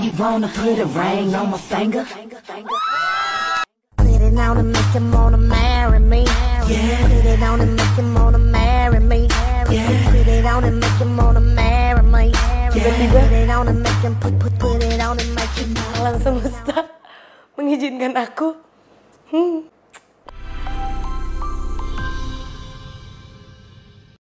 Wanna put a ring on my finger? Put it on and make him wanna marry me. Yeah. Put it on and make him wanna marry me. Yeah. Put it on and make him wanna marry me. Tiba-tiba Put it on and make him put it on and make him. alam semesta mengizinkan aku